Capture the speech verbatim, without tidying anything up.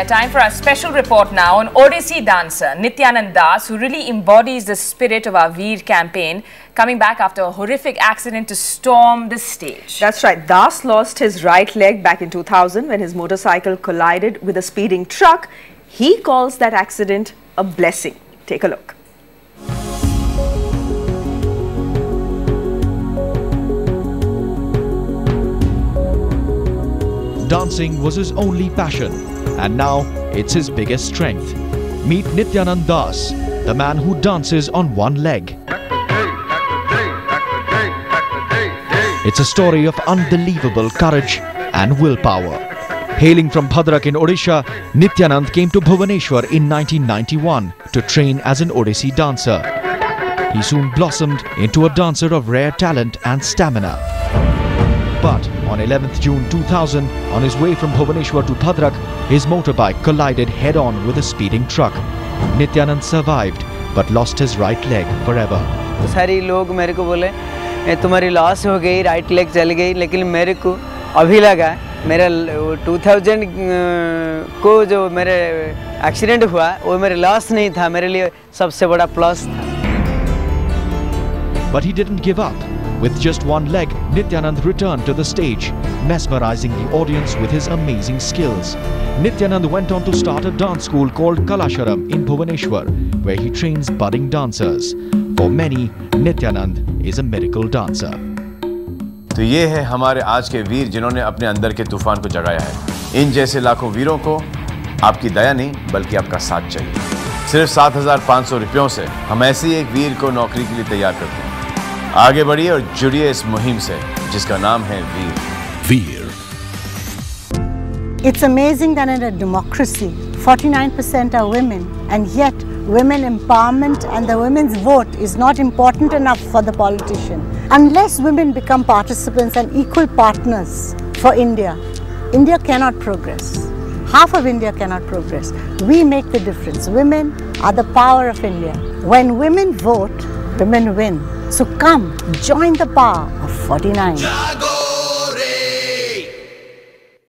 time for our special report now on Odissi dancer Nityanand Das, who really embodies the spirit of our Veer campaign, coming back after a horrific accident to storm the stage. That's right. Das lost his right leg back in two thousand when his motorcycle collided with a speeding truck. He calls that accident a blessing. Take a look. Dancing was his only passion, and now it's his biggest strength. Meet Nityanand Das, the man who dances on one leg. It's a story of unbelievable courage and willpower. Hailing from Bhadrak in Odisha, Nityanand came to Bhubaneswar in nineteen ninety-one to train as an Odissi dancer. He soon blossomed into a dancer of rare talent and stamina. But on eleventh June two thousand, on his way from Bhubaneswar to Bhadrak, his motorbike collided head-on with a speeding truck. Nityanand survived but lost his right leg forever. सारे लोग मेरे को बोले तुम्हारी loss हो गई, right leg चल गई, लेकिन मेरे को अभी लगा मेरा दो हज़ार को जो मेरे एक्सीडेंट हुआ वो मेरे लॉस नहीं था, मेरे लिए सबसे बड़ा प्लस था. But he didn't give up. With just one leg, Nityanand returned to the stage, mesmerizing the audience with his amazing skills. Nityanand went on to start a dance school called Kalasharam in Bhubaneswar, where he trains budding dancers. For many, Nityanand is a miracle dancer. तो ये है हमारे आज के वीर जिन्होंने अपने अंदर के तूफान को जगाया है. इन जैसे लाखों वीरों को आपकी दया नहीं बल्कि आपका साथ चाहिए. सिर्फ सात हजार पाँच सौ रुपयों से हम ऐसे ही एक वीर को नौकरी के लिए तैयार करते हैं. आगे बढ़िए और जुड़िए इस मुहिम से जिसका नाम है वीर. Veer. It's amazing that in a democracy, forty-nine percent are women, and yet women empowerment and the women's vote is not important enough for the politician. Unless women become participants and equal partners for India, India cannot progress. Half of India cannot progress. We make the difference. Women are the power of India. When women vote, women win. So come, join the power of forty-nine.